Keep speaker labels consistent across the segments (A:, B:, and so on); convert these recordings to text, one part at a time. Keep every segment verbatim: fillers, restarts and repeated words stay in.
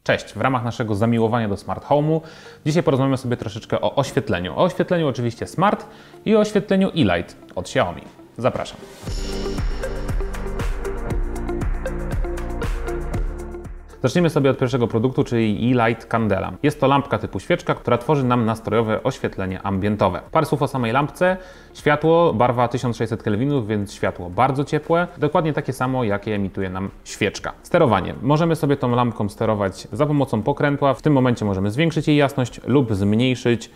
A: Cześć, w ramach naszego zamiłowania do Smart Home'u dzisiaj porozmawiamy sobie troszeczkę o oświetleniu. O oświetleniu oczywiście Smart i o oświetleniu E-Light od Xiaomi. Zapraszam. Zacznijmy sobie od pierwszego produktu, czyli E-Light Candela. Jest to lampka typu świeczka, która tworzy nam nastrojowe oświetlenie ambientowe. Parę słów o samej lampce. Światło, barwa tysiąc sześćset kelwinów, więc światło bardzo ciepłe. Dokładnie takie samo, jakie emituje nam świeczka. Sterowanie. Możemy sobie tą lampką sterować za pomocą pokrętła. W tym momencie możemy zwiększyć jej jasność lub zmniejszyć,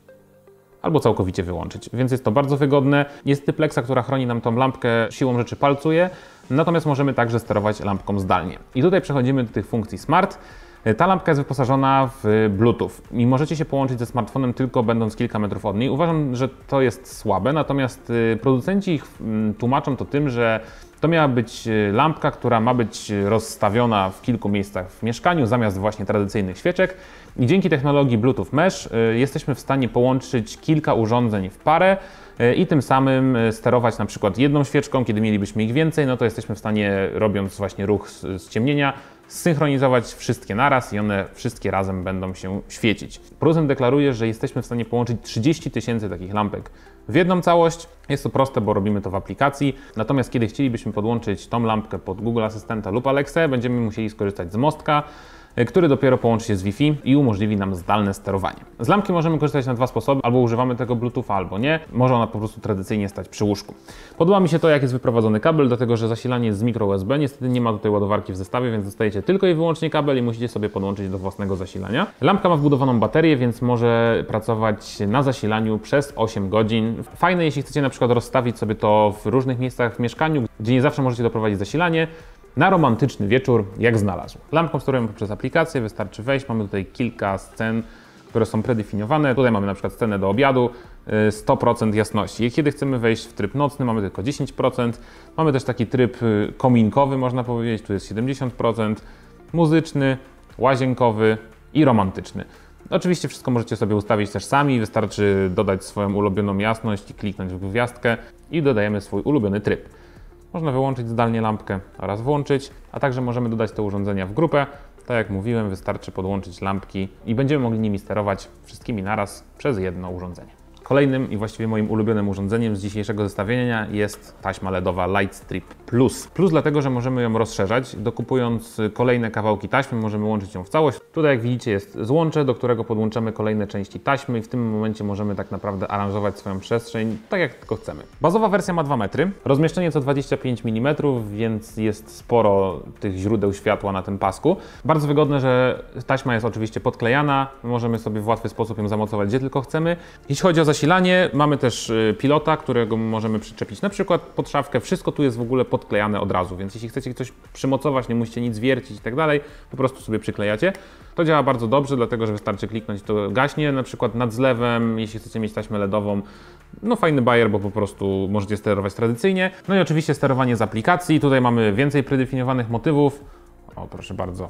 A: albo całkowicie wyłączyć, więc jest to bardzo wygodne. Jest typlexa, która chroni nam tą lampkę, siłą rzeczy palcuje, natomiast możemy także sterować lampką zdalnie. I tutaj przechodzimy do tych funkcji Smart. Ta lampka jest wyposażona w Bluetooth i możecie się połączyć ze smartfonem tylko będąc kilka metrów od niej. Uważam, że to jest słabe, natomiast producenci ich tłumaczą to tym, że to miała być lampka, która ma być rozstawiona w kilku miejscach w mieszkaniu zamiast właśnie tradycyjnych świeczek. I dzięki technologii Bluetooth Mesh jesteśmy w stanie połączyć kilka urządzeń w parę i tym samym sterować na przykład jedną świeczką. Kiedy mielibyśmy ich więcej, no to jesteśmy w stanie, robiąc właśnie ruch ściemnienia, zsynchronizować wszystkie naraz i one wszystkie razem będą się świecić. Producent deklaruje, że jesteśmy w stanie połączyć trzydzieści tysięcy takich lampek w jedną całość. Jest to proste, bo robimy to w aplikacji. Natomiast kiedy chcielibyśmy podłączyć tą lampkę pod Google Asystenta lub Alexę, będziemy musieli skorzystać z mostka, który dopiero połączy się z Wi-Fi i umożliwi nam zdalne sterowanie. Z lampki możemy korzystać na dwa sposoby, albo używamy tego Bluetootha, albo nie. Może ona po prostu tradycyjnie stać przy łóżku. Podoba mi się to, jak jest wyprowadzony kabel, dlatego że zasilanie jest z mikro U S B. Niestety nie ma tutaj ładowarki w zestawie, więc dostajecie tylko i wyłącznie kabel i musicie sobie podłączyć do własnego zasilania. Lampka ma wbudowaną baterię, więc może pracować na zasilaniu przez osiem godzin. Fajne, jeśli chcecie na przykład rozstawić sobie to w różnych miejscach w mieszkaniu, gdzie nie zawsze możecie doprowadzić zasilanie. Na romantyczny wieczór, jak znalazł. Lampką sterujemy poprzez aplikację, wystarczy wejść. Mamy tutaj kilka scen, które są predefiniowane. Tutaj mamy na przykład scenę do obiadu, sto procent jasności. Kiedy chcemy wejść w tryb nocny, mamy tylko dziesięć procent. Mamy też taki tryb kominkowy, można powiedzieć, tu jest siedemdziesiąt procent. Muzyczny, łazienkowy i romantyczny. Oczywiście wszystko możecie sobie ustawić też sami, wystarczy dodać swoją ulubioną jasność i kliknąć w gwiazdkę i dodajemy swój ulubiony tryb. Można wyłączyć zdalnie lampkę oraz włączyć, a także możemy dodać te urządzenia w grupę. Tak jak mówiłem, wystarczy podłączyć lampki i będziemy mogli nimi sterować wszystkimi naraz przez jedno urządzenie. Kolejnym i właściwie moim ulubionym urządzeniem z dzisiejszego zestawienia jest taśma L E D owa Lightstrip Plus. Plus dlatego, że możemy ją rozszerzać. Dokupując kolejne kawałki taśmy, możemy łączyć ją w całość. Tutaj, jak widzicie, jest złącze, do którego podłączamy kolejne części taśmy i w tym momencie możemy tak naprawdę aranżować swoją przestrzeń tak, jak tylko chcemy. Bazowa wersja ma dwa metry, rozmieszczenie co dwadzieścia pięć milimetrów, więc jest sporo tych źródeł światła na tym pasku. Bardzo wygodne, że taśma jest oczywiście podklejana, możemy sobie w łatwy sposób ją zamocować gdzie tylko chcemy. Jeśli chodzi o zasilanie, mamy też pilota, którego możemy przyczepić na przykład pod szafkę. Wszystko tu jest w ogóle podklejane od razu, więc jeśli chcecie coś przymocować, nie musicie nic wiercić i tak dalej, po prostu sobie przyklejacie. To działa bardzo dobrze, dlatego że wystarczy kliknąć, to gaśnie, na przykład nad zlewem, jeśli chcecie mieć taśmę L E D ową. No fajny bajer, bo po prostu możecie sterować tradycyjnie. No i oczywiście sterowanie z aplikacji. Tutaj mamy więcej predefiniowanych motywów. O, proszę bardzo.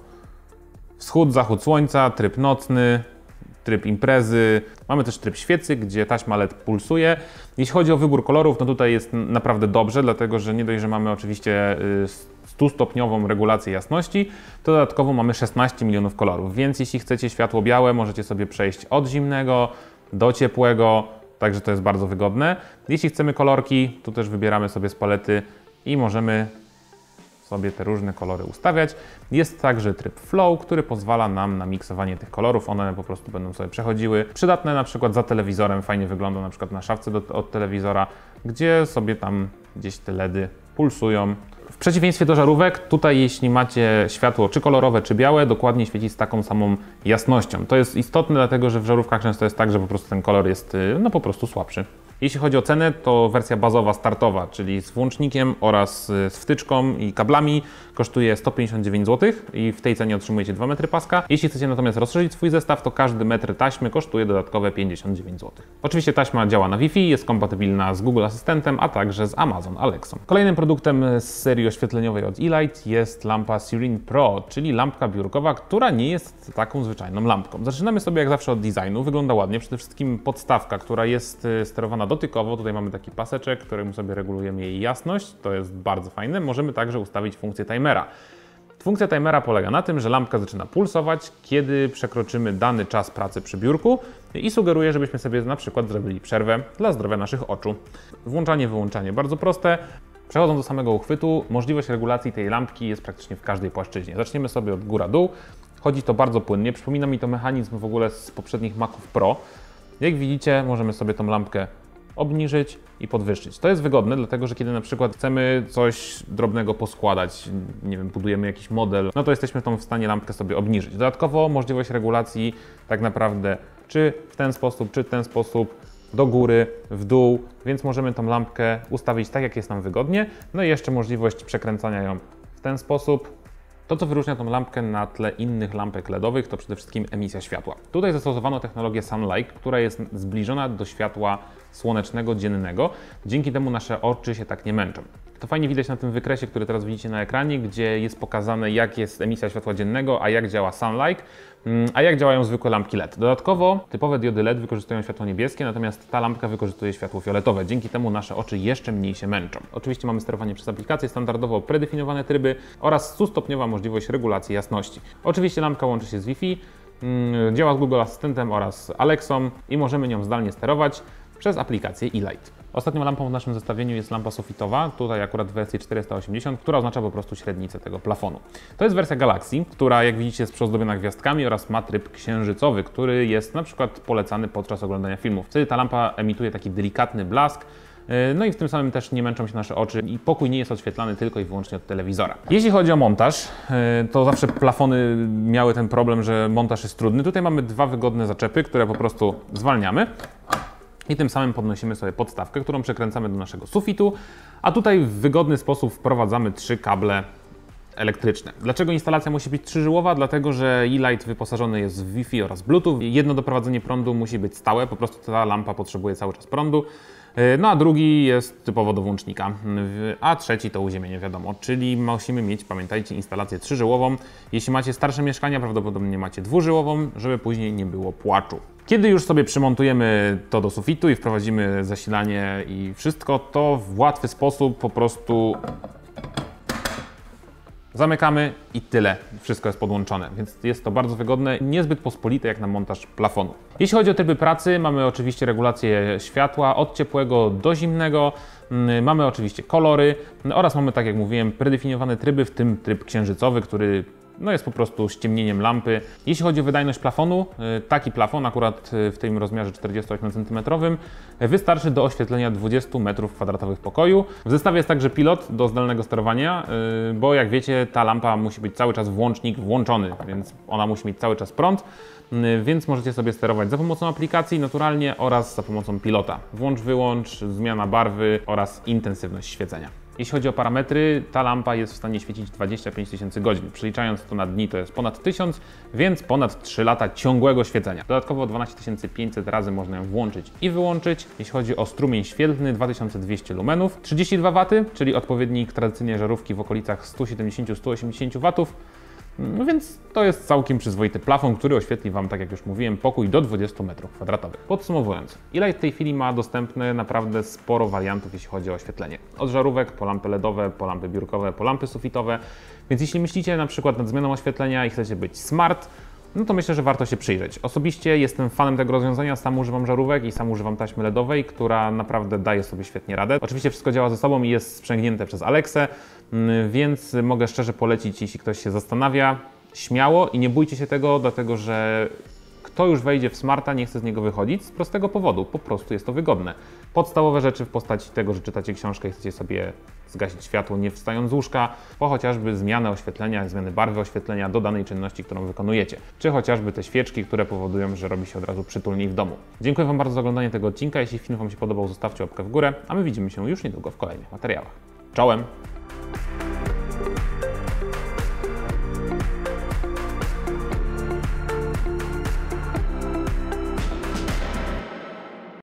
A: Wschód, zachód słońca, tryb nocny, tryb imprezy. Mamy też tryb świecy, gdzie taśma L E D pulsuje. Jeśli chodzi o wybór kolorów, no tutaj jest naprawdę dobrze, dlatego że nie dość, że mamy oczywiście stustopniową regulację jasności, to dodatkowo mamy szesnaście milionów kolorów, więc jeśli chcecie światło białe, możecie sobie przejść od zimnego do ciepłego, także to jest bardzo wygodne. Jeśli chcemy kolorki, to też wybieramy sobie z palety i możemy sobie te różne kolory ustawiać. Jest także tryb Flow, który pozwala nam na miksowanie tych kolorów. One po prostu będą sobie przechodziły. Przydatne na przykład za telewizorem, fajnie wygląda na przykład na szafce do, od telewizora, gdzie sobie tam gdzieś te LEDy pulsują. W przeciwieństwie do żarówek, tutaj jeśli macie światło czy kolorowe, czy białe, dokładnie świeci z taką samą jasnością. To jest istotne, dlatego że w żarówkach często jest tak, że po prostu ten kolor jest no po prostu słabszy. Jeśli chodzi o cenę, to wersja bazowa, startowa, czyli z włącznikiem oraz z wtyczką i kablami, kosztuje sto pięćdziesiąt dziewięć złotych i w tej cenie otrzymujecie dwa metry paska. Jeśli chcecie natomiast rozszerzyć swój zestaw, to każdy metr taśmy kosztuje dodatkowe pięćdziesiąt dziewięć złotych. Oczywiście taśma działa na Wi-Fi, jest kompatybilna z Google Asystentem, a także z Amazon Alexą. Kolejnym produktem z serii oświetleniowej od E-Light jest lampa Serene Pro, czyli lampka biurkowa, która nie jest taką zwyczajną lampką. Zaczynamy sobie jak zawsze od designu. Wygląda ładnie, przede wszystkim podstawka, która jest sterowana dotykowo. Tutaj mamy taki paseczek, którym sobie regulujemy jej jasność. To jest bardzo fajne. Możemy także ustawić funkcję timera. Funkcja timera polega na tym, że lampka zaczyna pulsować, kiedy przekroczymy dany czas pracy przy biurku i sugeruje, żebyśmy sobie na przykład zrobili przerwę dla zdrowia naszych oczu. Włączanie, wyłączanie bardzo proste. Przechodząc do samego uchwytu, możliwość regulacji tej lampki jest praktycznie w każdej płaszczyźnie. Zaczniemy sobie od góra-dół. Chodzi to bardzo płynnie. Przypomina mi to mechanizm w ogóle z poprzednich Maców Pro. Jak widzicie, możemy sobie tą lampkę obniżyć i podwyższyć. To jest wygodne, dlatego że kiedy na przykład chcemy coś drobnego poskładać, nie wiem, budujemy jakiś model, no to jesteśmy tą w stanie lampkę sobie obniżyć. Dodatkowo możliwość regulacji tak naprawdę czy w ten sposób, czy w ten sposób, do góry, w dół, więc możemy tą lampkę ustawić tak, jak jest nam wygodnie. No i jeszcze możliwość przekręcania ją w ten sposób. To, co wyróżnia tą lampkę na tle innych lampek L E D owych, to przede wszystkim emisja światła. Tutaj zastosowano technologię Sunlight, która jest zbliżona do światła słonecznego, dziennego. Dzięki temu nasze oczy się tak nie męczą. To fajnie widać na tym wykresie, który teraz widzicie na ekranie, gdzie jest pokazane, jak jest emisja światła dziennego, a jak działa Sunlight, a jak działają zwykłe lampki L E D. Dodatkowo typowe diody L E D wykorzystują światło niebieskie, natomiast ta lampka wykorzystuje światło fioletowe. Dzięki temu nasze oczy jeszcze mniej się męczą. Oczywiście mamy sterowanie przez aplikację, standardowo predefiniowane tryby oraz stustopniowa możliwość regulacji jasności. Oczywiście lampka łączy się z Wi-Fi, działa z Google Asystentem oraz Alexą i możemy nią zdalnie sterować przez aplikację eLight. Ostatnią lampą w naszym zestawieniu jest lampa sufitowa, tutaj akurat w wersji czterysta osiemdziesiąt, która oznacza po prostu średnicę tego plafonu. To jest wersja Galaxy, która jak widzicie jest przyozdobiona gwiazdkami oraz ma tryb księżycowy, który jest na przykład polecany podczas oglądania filmów. Wtedy ta lampa emituje taki delikatny blask, no i w tym samym też nie męczą się nasze oczy i pokój nie jest oświetlany tylko i wyłącznie od telewizora. Jeśli chodzi o montaż, to zawsze plafony miały ten problem, że montaż jest trudny. Tutaj mamy dwa wygodne zaczepy, które po prostu zwalniamy. I tym samym podnosimy sobie podstawkę, którą przekręcamy do naszego sufitu, a tutaj w wygodny sposób wprowadzamy trzy kable elektryczne. Dlaczego instalacja musi być trzyżyłowa? Dlatego, że eLight wyposażony jest w Wi-Fi oraz Bluetooth. Jedno doprowadzenie prądu musi być stałe, po prostu ta lampa potrzebuje cały czas prądu. No a drugi jest typowo do włącznika, a trzeci to uziemienie, wiadomo, czyli musimy mieć, pamiętajcie, instalację trzyżyłową. Jeśli macie starsze mieszkania, prawdopodobnie macie dwużyłową, żeby później nie było płaczu. Kiedy już sobie przymontujemy to do sufitu i wprowadzimy zasilanie i wszystko, to w łatwy sposób po prostu zamykamy i tyle. Wszystko jest podłączone, więc jest to bardzo wygodne, niezbyt pospolite jak na montaż plafonu. Jeśli chodzi o tryby pracy, mamy oczywiście regulację światła od ciepłego do zimnego, mamy oczywiście kolory oraz mamy, tak jak mówiłem, predefiniowane tryby, w tym tryb księżycowy, który no jest po prostu ściemnieniem lampy. Jeśli chodzi o wydajność plafonu, taki plafon, akurat w tym rozmiarze czterdziestoosmiocentymetrowym, wystarczy do oświetlenia dwudziestu metrów kwadratowych pokoju. W zestawie jest także pilot do zdalnego sterowania, bo jak wiecie, ta lampa musi być cały czas włącznik włączony, więc ona musi mieć cały czas prąd, więc możecie sobie sterować za pomocą aplikacji naturalnie oraz za pomocą pilota. Włącz, wyłącz, zmiana barwy oraz intensywność świecenia. Jeśli chodzi o parametry, ta lampa jest w stanie świecić dwadzieścia pięć tysięcy godzin. Przeliczając to na dni, to jest ponad tysiąc, więc ponad trzy lata ciągłego świecenia. Dodatkowo dwanaście tysięcy pięćset razy można ją włączyć i wyłączyć. Jeśli chodzi o strumień świetlny, dwa tysiące dwieście lumenów, trzydzieści dwa waty, czyli odpowiednik tradycyjnej żarówki w okolicach sto siedemdziesiąt do stu osiemdziesięciu watów. No więc to jest całkiem przyzwoity plafon, który oświetli Wam, tak jak już mówiłem, pokój do dwudziestu metrów kwadratowych. Podsumowując, eLight w tej chwili ma dostępne naprawdę sporo wariantów, jeśli chodzi o oświetlenie. Od żarówek po lampy L E D owe, po lampy biurkowe, po lampy sufitowe. Więc jeśli myślicie na przykład nad zmianą oświetlenia i chcecie być smart, no to myślę, że warto się przyjrzeć. Osobiście jestem fanem tego rozwiązania, sam używam żarówek i sam używam taśmy L E D owej, która naprawdę daje sobie świetnie radę. Oczywiście wszystko działa ze sobą i jest sprzęgnięte przez Alexę, więc mogę szczerze polecić, jeśli ktoś się zastanawia, śmiało i nie bójcie się tego, dlatego że kto już wejdzie w smarta, nie chce z niego wychodzić z prostego powodu, po prostu jest to wygodne. Podstawowe rzeczy w postaci tego, że czytacie książkę i chcecie sobie zgasić światło nie wstając z łóżka, po chociażby zmianę oświetlenia, zmiany barwy oświetlenia do danej czynności, którą wykonujecie, czy chociażby te świeczki, które powodują, że robi się od razu przytulniej w domu. Dziękuję Wam bardzo za oglądanie tego odcinka, jeśli film Wam się podobał, zostawcie łapkę w górę, a my widzimy się już niedługo w kolejnych materiałach. Czołem!